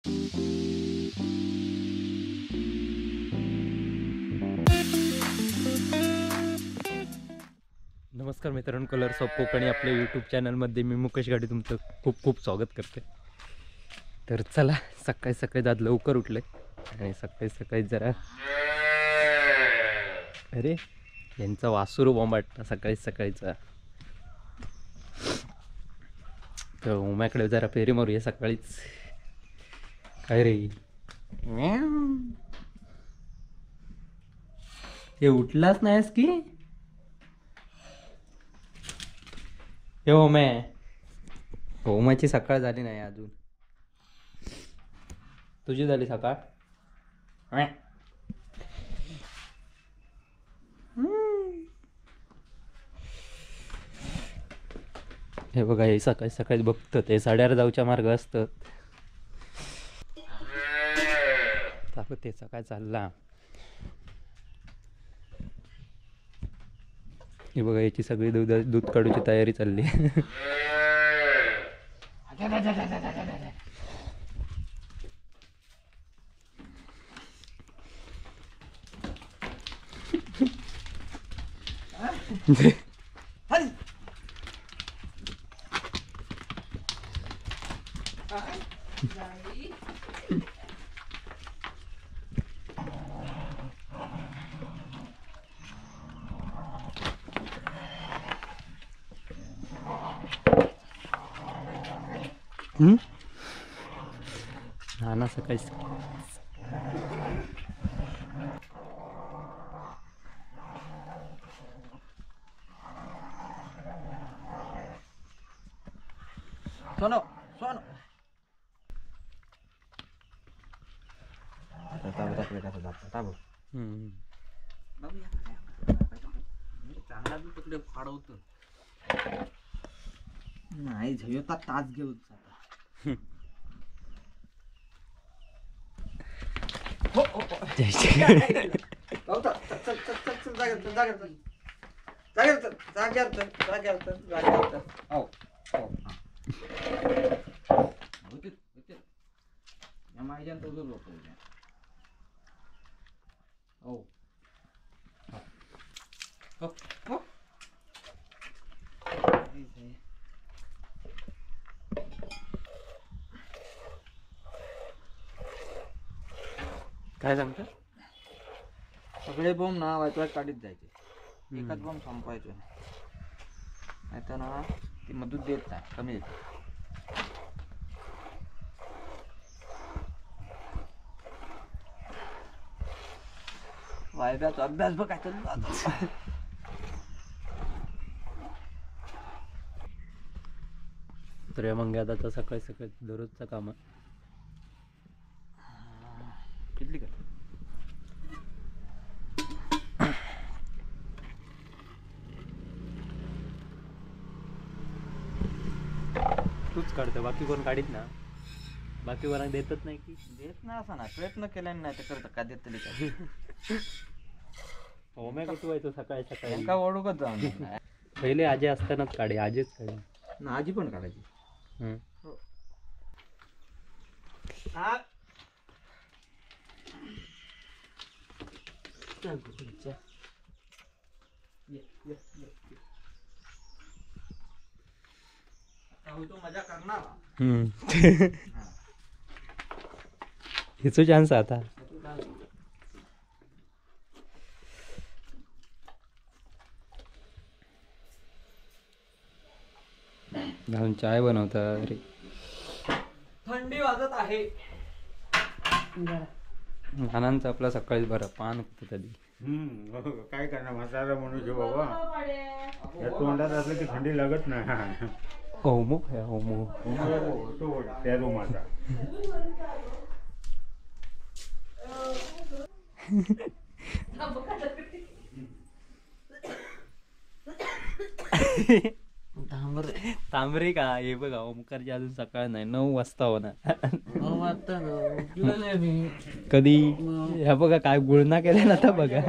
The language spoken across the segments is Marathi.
नमस्कार मित्रांनो, कलर्स ऑफ कोकणी आपल्या यूट्यूब चॅनलमध्ये मी मुकेश गाडी तुमचं खूप खूप स्वागत करते. तर चला, सकाळी सकाळी आज लवकर उठले आणि सकाळी सकाळी जरा अरे यांचा वासुरू बॉम्बाटला सकाळी सकाळीचा. तर उम्याकडे जरा फेरी मारूया सकाळीच. काय रे, हे उठलाच नाहीस की? हे ओम्या, ओम्याची सकाळ झाली नाही अजून. तुझी झाली सकाळ? हे बघा, हे सकाळी सकाळी बघतं ते 8:30 जाऊच्या मार्ग असतं. चालू ते सकाळ चालला. हे बघा, याची सगळी दूध काढूची तयारी चालली. नाना सकाळी सोनो सोनो चांगला बी तिकडे फाडवतो नाही झयोता तास घेऊन जाता. हो हो काय सांगता? सगळे बॉम्ब ना वायतवायत काढीत जायचे, एकाच बॉम्ब संपायचो नाही तर ना ती मधून देत नाही, कमी येते. वायब्याचा अभ्यास बघ काय चालू. तर या मग आता सकाळी सकाळी दररोजचा काम आहे. किती का तूच काढतो, बाकी कोण काढीत ना? बाकी कोणाला देतच नाही की? देत नाही असं ना, प्रयत्न केल्याने नाही तर करत का देत तरी काय. ओम्या कुठं व्हायचो सकाळी सकाळी? का ओळखत जाऊन पहिले आजी असतानाच काढे, आजीच काढे ना, आजी पण काढायची. मजा करणार हिचो चान्स आता. घालून चाय बनवता रे. थंडी वाजत आहे. नानांचं आपला सकाळीच बरं पान कधी. काय करणार, म्हातारा मनुष्य बाबा, या तोंडात असलं की थंडी लागत नाही. ओमो है ओमो. तो त्या रूमाचा तांबरे का? हे बघा, ओमकारची अजून सकाळ नाही, 9 वाजता होणार. कधी ह्या बघा काय गुळणा केला ना आता बघा.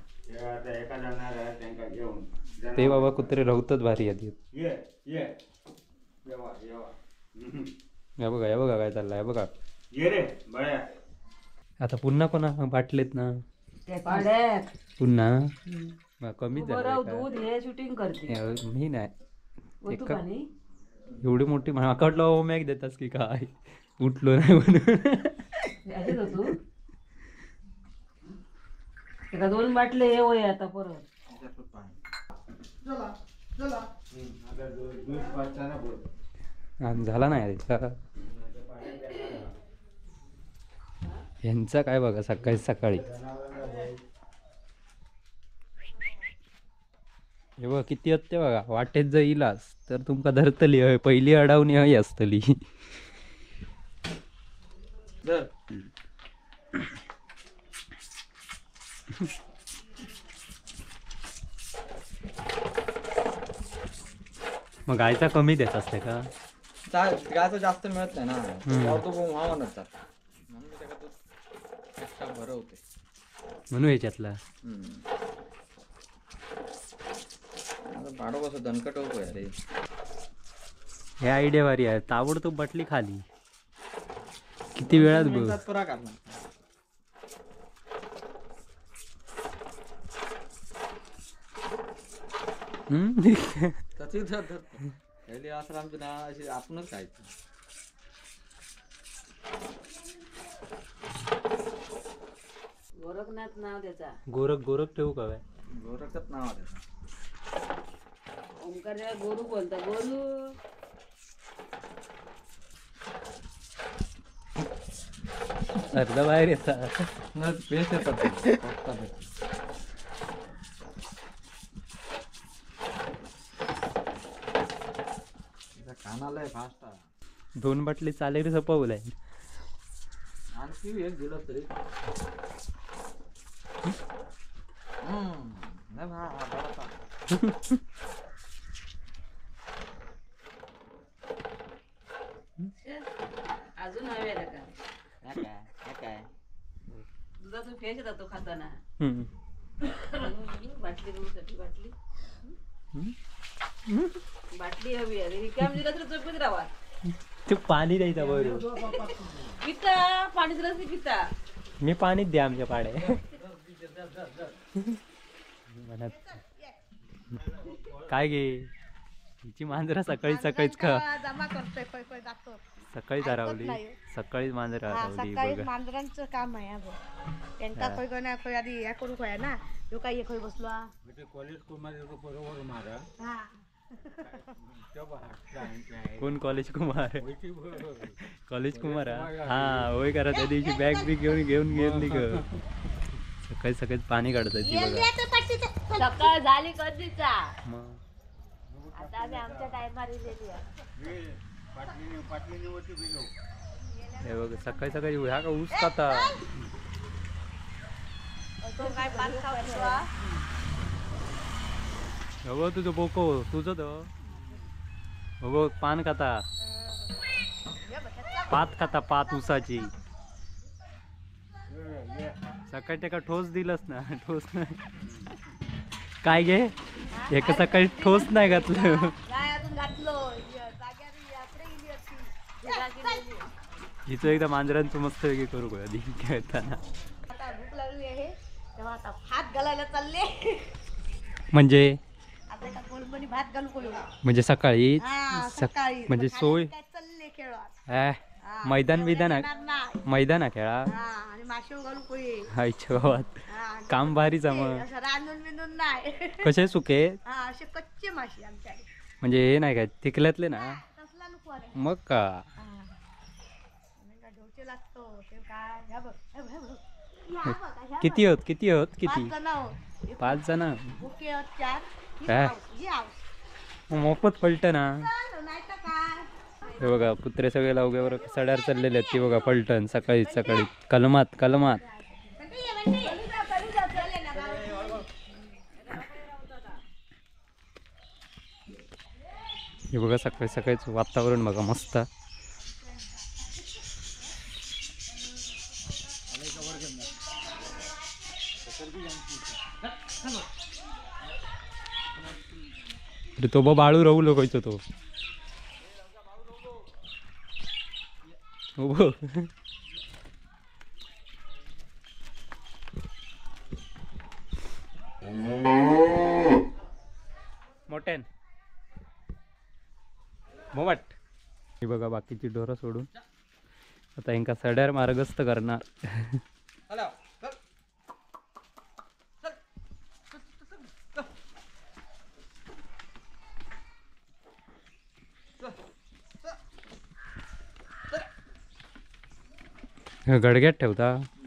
ते बाबा कुत्रे रवतच भारी आधी. हे बघा काय चाललंय हे बघा. ये रे बळ्या. आता पुन्हा कोणा बाटलेत ना पुन्हा कमीच झालं दूध हे शूटिंग करते मी नाही वतू पाणी एवढी मोठी माका वाटलं ओमॅक देतास की काय उठलो नाही म्हणून याचीच होतो एका 2 बाटले हे होय आता परत झाला नाही यांचा काय बघा सकाळी सकाळी हे बघा किती असते बघा वाटेत जर इलास तर तुमका धरतली हय पहिली अडावणी हय असतली. मग गायचा कमी देत असते का गायचं जास्त मिळत नाही ना त्यावर तो हवामानच जात म्हणून त्याला दूध एक्स्ट्रा भरवते म्हणून याच्यातला भाडं कसं दणकट होतो अरे. हे आयडिया भारी आहे ताबडतोब बटली खाली किती वेळात बघ पुरा काढला त्याची पहिले असं आमची ना अशी आपणच खायची. गोरखनाथ नाव त्याचा गोरख गोरख ठेवू का काय गोरखच नाव आहे त्याचं. ओंकार गोरू बोलता गोरू अर्धा बाहेर येतात बेस्ट येतात कानाला फास्ट आहे 2 बाटली चालेल सपवलाय आणखी एक दिलं तरी नाही अजून हवे का काय दुधाचा फेस येतात तो खाताना हम्म. बाटली दूधसाठी बाटली बाटली हवी आहे रिकाम दिला तर झोपत राहा ते पाणी द्यायचं बरोबर पिता पाणी दिलं की पिता मी पाणीच द्या आमच्या पाड्या म्हणत काय गे हिची मांजरा सकाळी सकाळीच का जमा करतोय खोय खोय जातो सकाळीच हरवली सकाळीच मांजरा हरवली सकाळी बघा मांजरांचं काम आहे त्यांना खोय खोय ना खोय आधी या करू खोया ना यो काय खोय बसलो कॉलेज कुमार बरोबर मारा हा कोण कॉलेज कुमार कॉलेज कुमार हा होय करा त्या दिवशी बॅग बी घेऊन निघ सकाळी सकाळी पाणी काढताय ती बघा सकाळ झाली कधीचा मग आता आम्ही आमच्या टायमार इलेली आहे हे बघ सकाळी सकाळी ह्या का ऊस खाता तो काय पान खावतो हो तुझं बोको तुझं तो हो पान खाता पात खाता पात ऊसाची सकाळी त्याका ठोस दिलंस ना ठोस नाही काय गे एका सकाळी ठोस नाही घातलं काय अजून घातलो जाग्यावर यात्रे गेली होती हिचं एकदा मांजरांचं मस्त वेगळी करू का आधी खेळताना आता भूक लागली आहे तेव्हा आता भात घालायला चालले म्हणजे आता एका कोलपणी भात घालू कोलू म्हणजे सकाळी सकाळी म्हणजे सोय काय चालले खेळत मैदान बिदान नाही मैदान खेळा आणि माशेव घालू कोई आईच्या गावात काम भारीच आहे मग असं रांधून बिंदून नाही कसे सुके हा असे कच्चे मासे आमच्याकडे म्हणजे हे नाही काय तिकल्यातले ना तसला नको रे मग का ढोचे लागतो ते काय ह्या बघ ह्या बघ, ह्या बघ. ह्या बघ, ह्या किती होत किती होत बघ. किती 5 जण आहोत. 5 जण भुके आहोत 4 काय? ही आहोत. मोफत पलट ना चालू, नाही तर काय हे बघा कुत्रे सगळे लावग्यावर सड्यावर चाललेले आहेत ती बघा पलटण सकाळी सकाळी कलमात कलमात हे बघा सकाळी सकाळीच वातावरण बघा मस्त तो बाळू राहू लोकायचो तो उभो मोठ्यान मोमट. हे बघा बाकीची ढोरं सोडून आता यांका सड्यार मार्गस्थ करणार. गडग्यात ठेवता